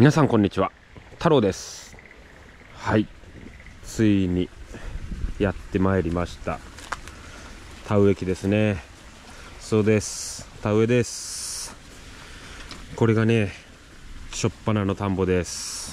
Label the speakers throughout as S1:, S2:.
S1: 皆さんこんにちは、太郎です。はい、ついにやってまいりました田植え機ですね。そうです、田植えです。これがね、しょっぱなの田んぼです。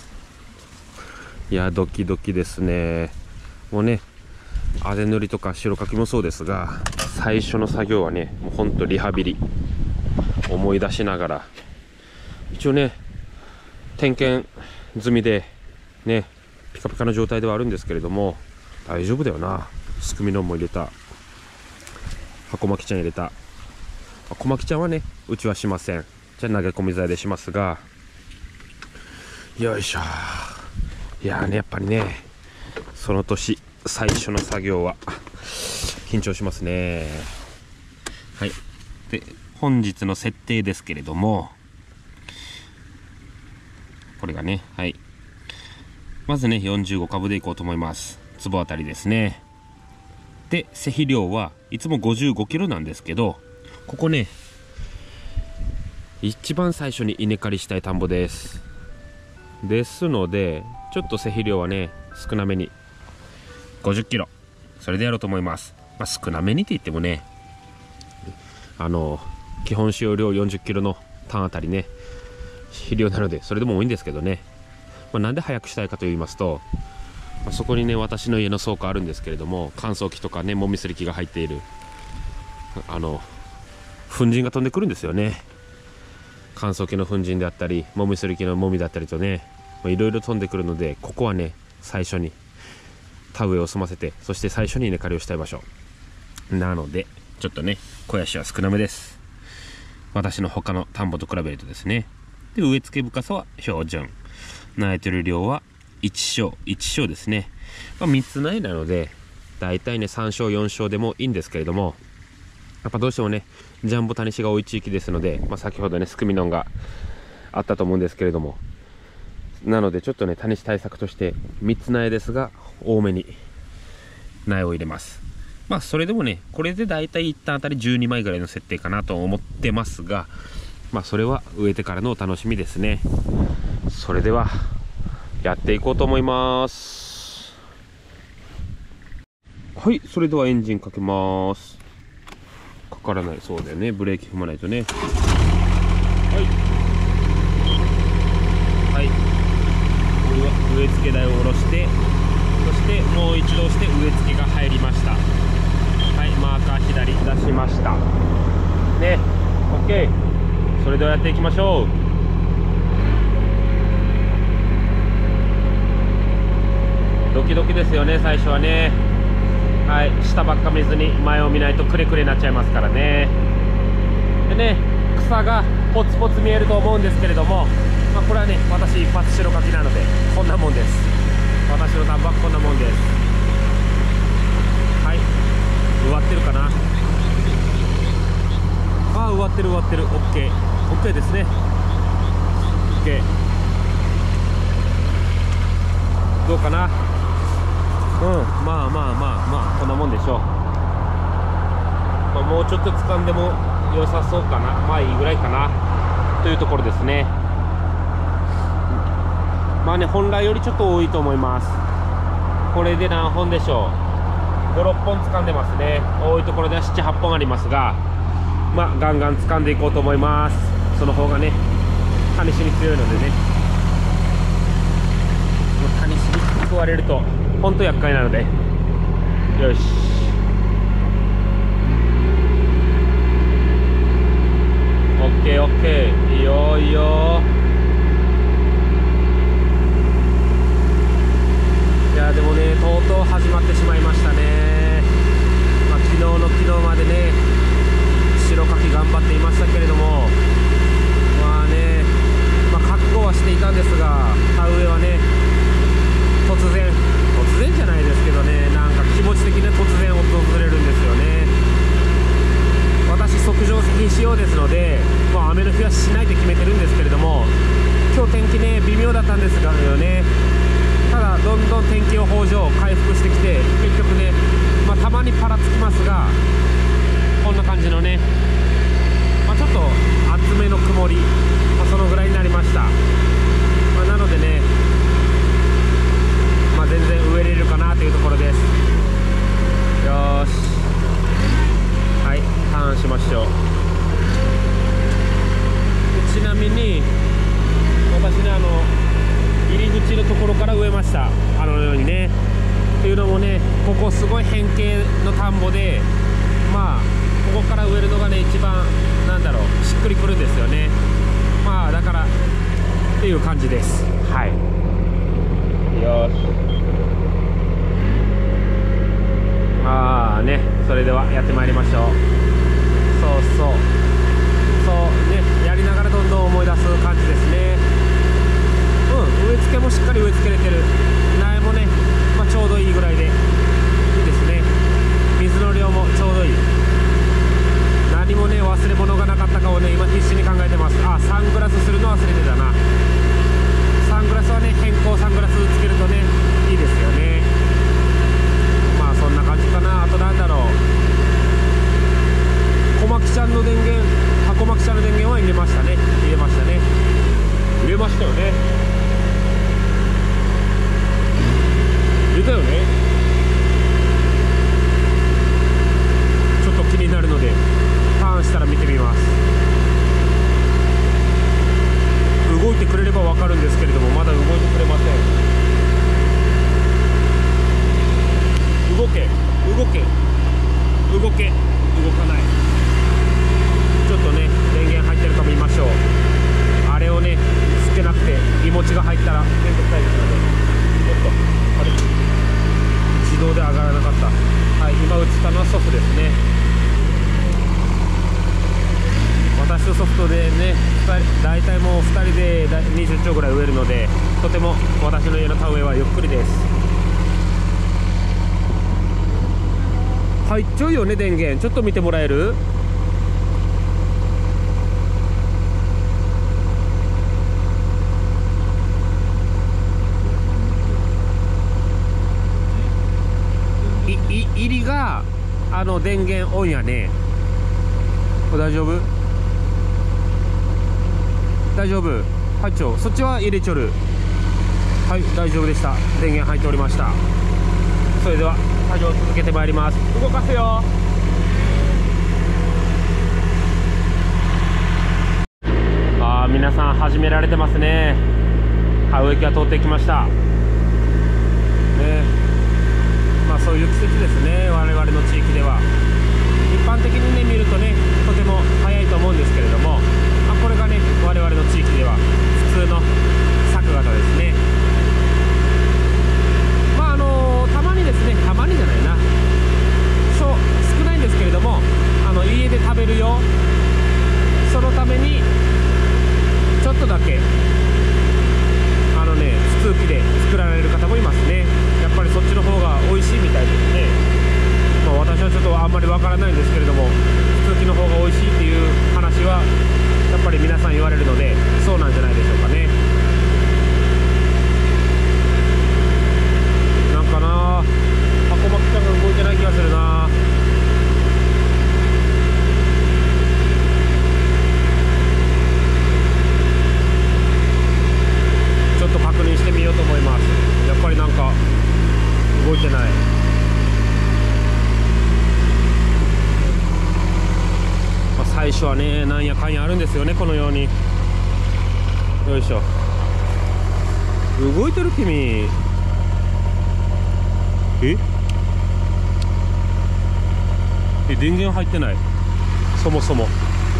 S1: いや、ドキドキですね。もうね、あぜ塗りとか白かきもそうですが、最初の作業はね、もうほんとリハビリ思い出しながら、一応ね点検済みでね、ピカピカな状態ではあるんですけれども、大丈夫だよな。すくみのんも入れた、箱巻きちゃん入れた。小巻きちゃんはね、うちはしません。じゃあ投げ込み剤でしますが、よいしょ。いやーね、やっぱりね、その年最初の作業は緊張しますね。はい、で本日の設定ですけれども、これがね、はい、まずね45株でいこうと思います。坪あたりですね。で施肥量はいつも55キロなんですけど、ここね一番最初に稲刈りしたい田んぼですので、ちょっと施肥量はね少なめに50キロ、それでやろうと思います。少なめにって言ってもね、基本使用量40キロの単あたりね肥料なので、それでも多いんですけどね。なんで早くしたいかと言いますと、そこにね私の家の倉庫あるんですけれども、乾燥機とかねもみすり機が入っている粉塵が飛んでくるんですよね。乾燥機の粉塵であったり、もみすり機のもみだったりとね、いろいろ飛んでくるので、ここはね最初に田植えを済ませて、そして最初に稲刈りをしたい場所なので、ちょっとね肥やしは少なめです。私の他の田んぼと比べるとですね。で植え付け深さは標準、苗取り量は1升ですね。3つ苗なのでだいたいね3升4升でもいいんですけれども、やっぱどうしてもねジャンボタニシが多い地域ですので、先ほどねスクミノンがあったと思うんですけれども、なのでちょっとねタニシ対策として3つ苗ですが多めに苗を入れます。それでもね、これでだいたい一旦あたり12枚ぐらいの設定かなと思ってますが、それは植えてからのお楽しみですね。それではやっていこうと思います。はい、それではエンジンかけます。かからないそうだよね、ブレーキ踏まないとね。はい、植え付け台を下ろして、そしてもう一度して植え付けが入りました。はい、マーカー左出しましたね。 OK、 それではやっていきましょう。ドキドキですよね、最初はね。はい、下ばっか見ずに前を見ないとクレクレになっちゃいますからね。でね、草がポツポツ見えると思うんですけれども、これはね私一発白かきなのでこんなもんです。私の田んぼはこんなもんです。はい、植わってるかな。植わってる OK ですね。 OK、 どうかな。こんなもんでしょう。もうちょっと掴んでも良さそうかな。いいぐらいかなというところですね。本来よりちょっと多いと思います。これで何本でしょう。5、6本掴んでますね。多いところでは7、8本ありますが、ガンガン掴んでいこうと思います。その方がねタニシに強いのでね。タニシに食われるとほんと厄介なので、よし。OK、いいよいいよ。いやでもね、とうとう始まってしまいましたね。昨日の昨日までね白かき頑張っていましたけれども、覚悟はしていたんですが、田植えはね突然じゃないですけどね、なんか気持ち的に突然訪れるんですよね。私測定施肥仕様ですので、雨の日はしないと決めてるんですけれども、今日天気ね微妙だったんですがね、ただどんどん天気予報上回復してきて、結局ね、たまにパラつきますが、こんな感じのね、ちょっと厚めの曇り、そのぐらいになりました。 ここすごい変形の田んぼで、まあここから植えるのがね一番なんだろう、しっくりくるんですよね。まあだからっていう感じです。はい、よし、まあね、それではやってまいりましょう。そうね、やりながらどんどん思い出す感じですね。植え付けもしっかり植え付けれてる。苗もね、まあ、ちょうどいいぐらいでいいですね。水の量もちょうどいい。何もね忘れ物がなかったかをね今必死に考えてます。あ、サングラスするの忘れてたな。サングラスはね変更サングラスつけるとねいいですよね。まあそんな感じかな。あとなんだろう、小牧ちゃんの電源、箱牧ちゃんの電源は入れましたね。入れましたね。入れましたよね。入れたよね。ちょっと気になるのでターンしたら見てみます。動いてくれれば分かるんですけれども、まだ動いてくれません。動け動け動け、動かない。ちょっとね電源入ってるか見ましょう。あれをねつけなくていもちが入ったら面倒くさいですので、ちょっとあれ自動で上がらなかった。はい、今映ったのはソフですね。私とソフトでね大体もう2人で20丁ぐらい植えるので、とても私の家の田植えはゆっくりです。入っちゃうよね電源。ちょっと見てもらえる？入りが電源オンやね。大丈夫？大丈夫。入っちゃう。そっちは入れちょる。はい、大丈夫でした。電源入っておりました。それでは作業を続けてまいります。動かすよ。ああ、皆さん始められてますね。田植え機が通ってきましたね。まあそういう季節ですね、我々の地域では。一般的にね見るとねとても早いと思うんですけれども、まあ、これがね我々の地域では普通の作型ですね。まあたまにですね、たまにじゃないな、少ないんですけれども、家で食べるよ、そのためにちょっとだけ普通機で作られる方もいますね。やっぱりそっちの方が美味しいみたいですね。まあ、私はちょっとあんまりわからないんですけれども、普通機の方が美味しいっていう話はやっぱり皆さん言われるので、そうなんじゃないでしょうかね。なんかな、箱巻ちゃんが動いてない気がするな。ちょっと確認してみようと思います。やっぱりなんか動いてない。まあ、最初はねなんやかんやあるんですよね、このように。よいしょ。動いてる君。電源入ってない、そもそも。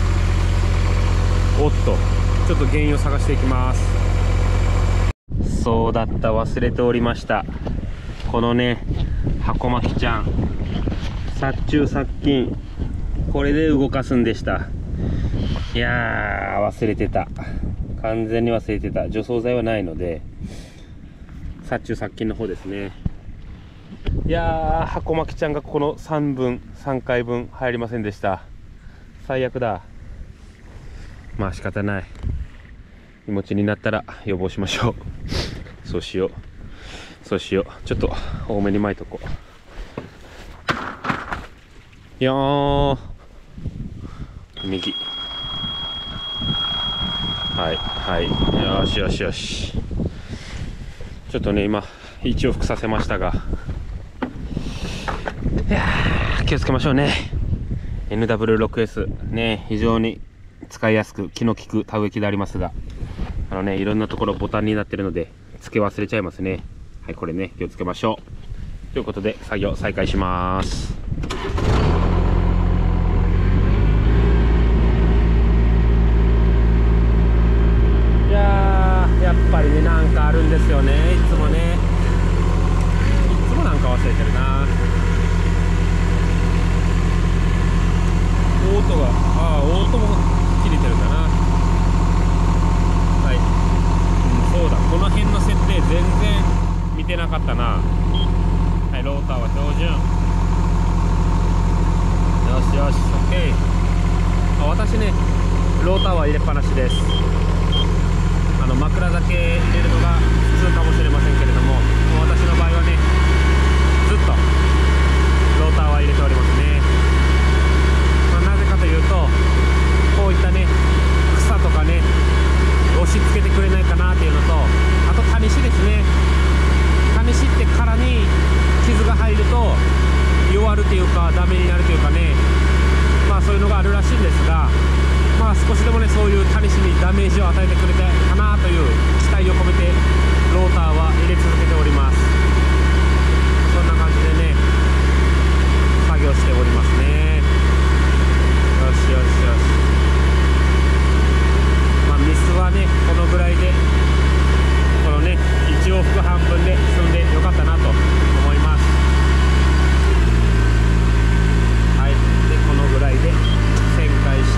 S1: おっと、ちょっと原因を探していきます。そうだった、忘れておりました。このね箱巻ちゃん、殺虫殺菌、これで動かすんでした。いやー忘れてた、完全に忘れてた。除草剤はないので殺虫殺菌の方ですね。いやー箱巻ちゃんがこの3回分入りませんでした。最悪だ。まあ仕方ない、気持ちになったら予防しましょう。そうしよう、そうしよう。ちょっと多めに巻いとこう。いやー、右。はいはい、よしよしよし。ちょっとね今1往復させましたが、いやー気をつけましょうね。 NW6S ね、非常に使いやすく気の利く田植え機でありますが、いろんなところボタンになってるので付け忘れちゃいますね。はい、これね気をつけましょう。 ということで作業再開します。いやー、やっぱりね、なんかあるんですよね、いつもね。いつもなんか忘れてるな。オートが、オートも切れてるんだな。はい、そうだ、この辺の設定全然見てなかったな。はい、ローターは標準。よしよし、OK。私ね、ローターは入れっぱなしです。枕酒入れるのが普通かもしれませんけれども、私の場合はね、ずっとローターは入れておりますね。なぜかというと、こういったね、草とかね、押し付けてくれないかなっていうのと、あとタニシですね。タニシって殻に傷が入ると弱るというか、ダメになるというかね、そういうのがあるらしいんですが、少しでもね、そういうタニシにダメージを与えてくれたかなという期待を込めてローターは入れ続けております。そんな感じでね、作業しておりますね。よしよしよし。ミスはね、このぐらいで、このね、1往復半分で済んでよかったなと思います。はい、でこのぐらいで旋回して、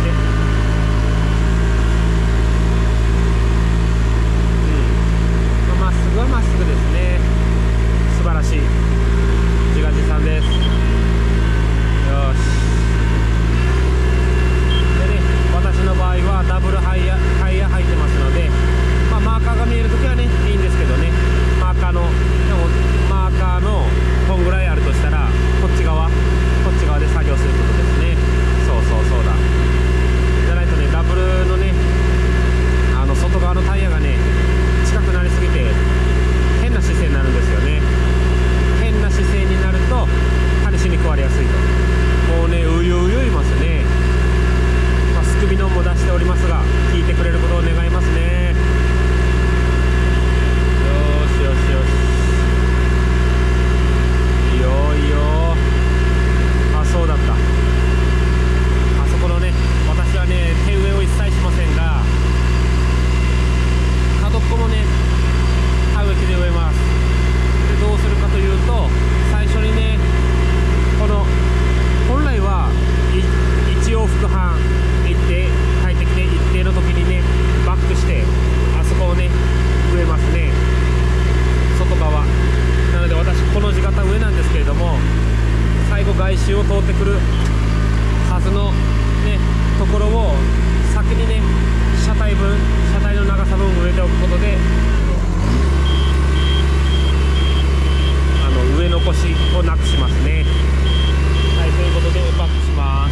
S1: まっすぐはまっすぐですね。素晴らしい、自画自賛です。よし。私の場合はダブルタイヤ入ってますので、マーカーが見えるときはね、いいんですけどね、マーカーのこんぐらいあるとしたら、こっち側で作業することですね。そうだ。じゃないとね、ダブルのね、外側のタイヤがね、近くなりすぎて変な姿勢になるんですよね。変な姿勢になるとタニシに食われやすいと。もうね、うゆうゆいますね。スクビノンも出しておりますが、聞いてくれることを願いますね。よしよしよし。いいよいいよ。そうだった。あそこのね、私はね、手植えを一切しませんが、角っこもね、田植え機で植えます。で、どうするかというと、最初にね、この本来は1往復半行って帰ってきて、一定の時にね、バックしてあそこをね、植えますね、外側。なので私この字型上なんですけれども、最後外周を通ってくるはずのね、ところを先にね、車体の長さ分植えておくことで、植え残しをなくしますね。はい、ということでバックします。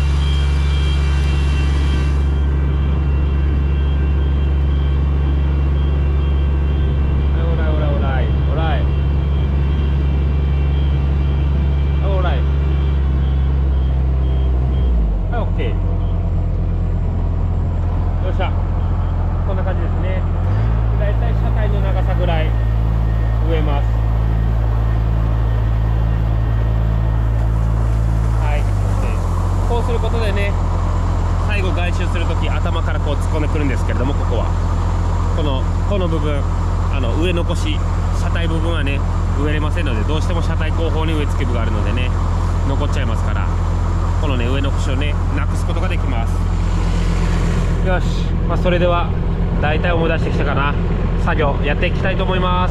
S1: この部分、植え残し、車体部分はね、植えれませんので、どうしても車体後方に植え付け部があるのでね、残っちゃいますから、このね、植え残しをね、なくすことができます。よし、それでは大体思い出してきたかな。作業やっていきたいと思います。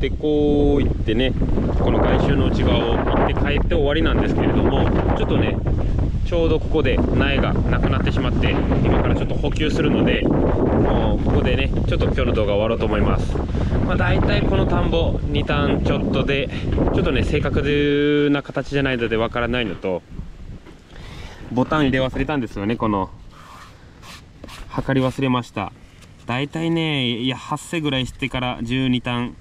S1: でこう行ってね、この外周の内側を行って帰って終わりなんですけれども、ちょっとねちょうどここで苗がなくなってしまって、今からちょっと補給するので、もうここでねちょっと今日の動画終わろうと思います。だいたいこの田んぼ2単ちょっとで、ちょっとね正確な形じゃないのでわからないのと、ボタン入れ忘れたんですよね。この測り忘れました。だいたいね、いや8世ぐらいしてから12単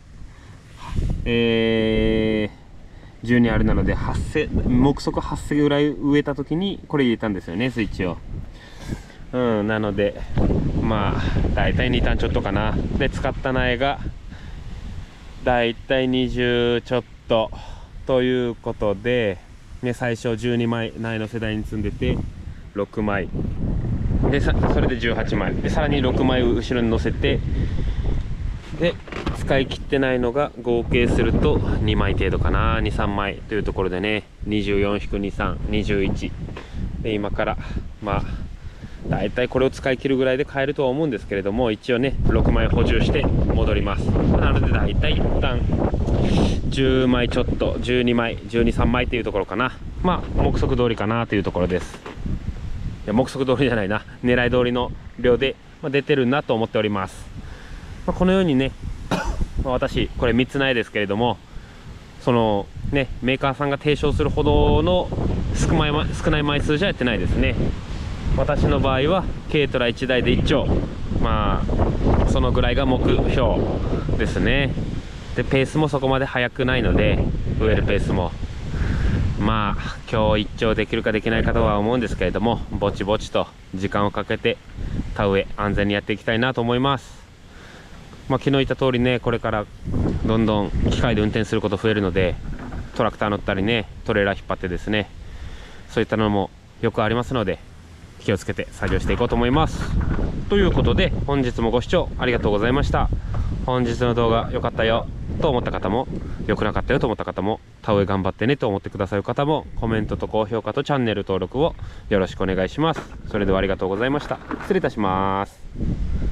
S1: 12あれなので、8世目測8世ぐらい植えた時にこれ入れたんですよね、スイッチを。なのでだいたい2単ちょっとかな。で使った苗がだいたい20ちょっとということで、ね、最初12枚苗の世代に積んでて6枚で、それで18枚で、さらに6枚後ろに乗せて、で使い切ってないのが合計すると2枚程度かな、23枚というところでね、24-2321で、今からだいたいこれを使い切るぐらいで買えるとは思うんですけれども、一応ね6枚補充して戻ります。なのでだいたい一旦10枚ちょっと、12枚12、3枚というところかな。目測通りかなというところです。いや目測通りじゃないな、狙い通りの量で出てるなと思っております。このようにね私これ3つ苗ですけれども、そのねメーカーさんが提唱するほどの少ない枚数じゃやってないですね。私の場合は軽トラ1台で1丁、そのぐらいが目標ですね。でペースもそこまで速くないので、植えるペースも今日1丁できるかできないかとは思うんですけれども、ぼちぼちと時間をかけて田植え安全にやっていきたいなと思います。昨日言った通りね、これからどんどん機械で運転すること増えるので、トラクター乗ったりね、トレーラー引っ張ってですね、そういったのもよくありますので、気をつけて作業していこうと思います。ということで本日もご視聴ありがとうございました。本日の動画良かったよと思った方も、良くなかったよと思った方も、田植え頑張ってねと思ってくださる方も、コメントと高評価とチャンネル登録をよろしくお願いします。それではありがとうございました。失礼いたします。